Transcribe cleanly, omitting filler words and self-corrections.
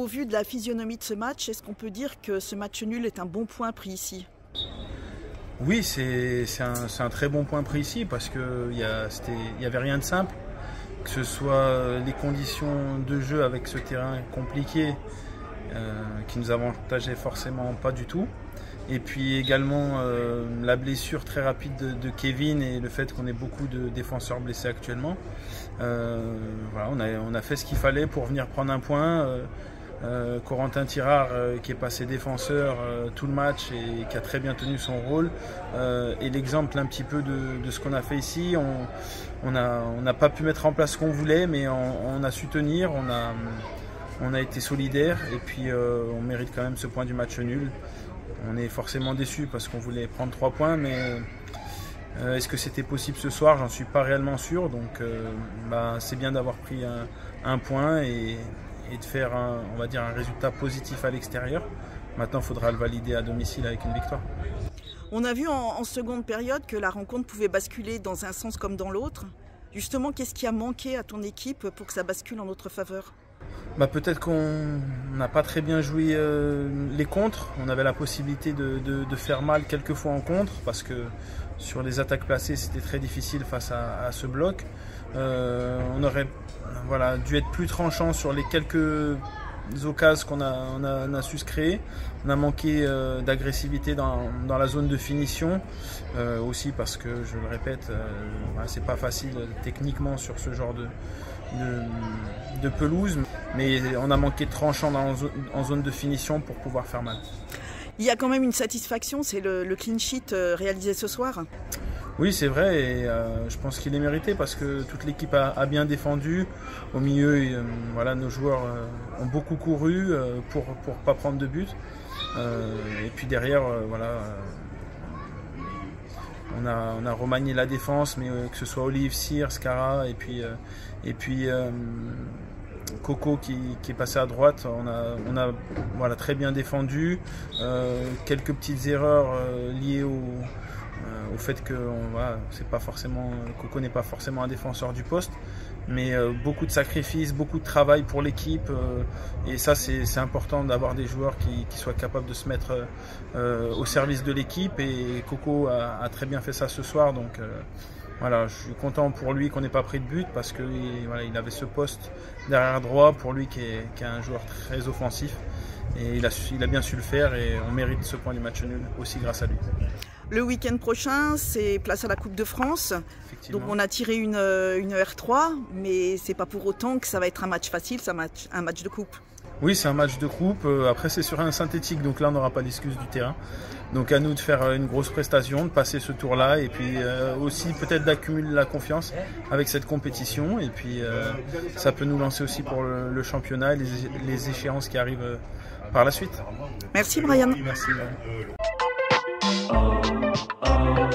vu de la physionomie de ce match, est-ce qu'on peut dire que ce match nul est un bon point pris ici? Oui, c'est un très bon point pris ici parce qu'il n'y avait rien de simple. Que ce soit les conditions de jeu avec ce terrain compliqué qui nous avantageait forcément pas du tout. Et puis également la blessure très rapide de Kevin et le fait qu'on ait beaucoup de défenseurs blessés actuellement. Voilà, on a fait ce qu'il fallait pour venir prendre un point. Corentin Tirard qui est passé défenseur tout le match et qui a très bien tenu son rôle et l'exemple un petit peu de ce qu'on a fait ici. On n'a pas pu mettre en place ce qu'on voulait, mais on a su tenir, on a été solidaire et puis on mérite quand même ce point du match nul. On est forcément déçus parce qu'on voulait prendre 3 points, mais est-ce que c'était possible ce soir? J'en suis pas réellement sûr, donc c'est bien d'avoir pris un point et de faire on va dire un résultat positif à l'extérieur. Maintenant, il faudra le valider à domicile avec une victoire. On a vu en seconde période que la rencontre pouvait basculer dans un sens comme dans l'autre. Justement, qu'est-ce qui a manqué à ton équipe pour que ça bascule en notre faveur? Peut-être qu'on n'a pas très bien joué les contres. On avait la possibilité de faire mal quelques fois en contre parce que sur les attaques placées, c'était très difficile face à ce bloc. On aurait dû être plus tranchant sur les quelques occasions qu'on a su se créer. On a manqué d'agressivité dans la zone de finition, aussi parce que, je le répète, c'est pas facile techniquement sur ce genre de pelouse, mais on a manqué de tranchant en zone de finition pour pouvoir faire mal. Il y a quand même une satisfaction, c'est le clean sheet réalisé ce soir. Oui, c'est vrai, et je pense qu'il est mérité parce que toute l'équipe a bien défendu. Au milieu, nos joueurs ont beaucoup couru pour pas prendre de but. Et puis derrière, on a remanié la défense, mais que ce soit Olive, Cyr, Skara et puis Coco qui est passé à droite, on a très bien défendu. Quelques petites erreurs liées au fait que Coco n'est pas forcément un défenseur du poste, mais beaucoup de sacrifices, beaucoup de travail pour l'équipe, et ça c'est important d'avoir des joueurs qui soient capables de se mettre au service de l'équipe, et Coco a très bien fait ça ce soir, donc je suis content pour lui qu'on n'ait pas pris de but parce qu'il avait ce poste derrière droit pour lui qui est un joueur très offensif, et il a bien su le faire, et on mérite ce point du match nul aussi grâce à lui. Le week-end prochain, c'est place à la Coupe de France. Donc on a tiré une R3, mais c'est pas pour autant que ça va être un match facile, c'est un match de coupe. Oui, c'est un match de coupe. Après, c'est sur un synthétique, donc là, on n'aura pas l'excuse du terrain. Donc à nous de faire une grosse prestation, de passer ce tour-là, et puis aussi peut-être d'accumuler la confiance avec cette compétition. Et puis ça peut nous lancer aussi pour le championnat et les échéances qui arrivent par la suite. Merci Brian. Merci.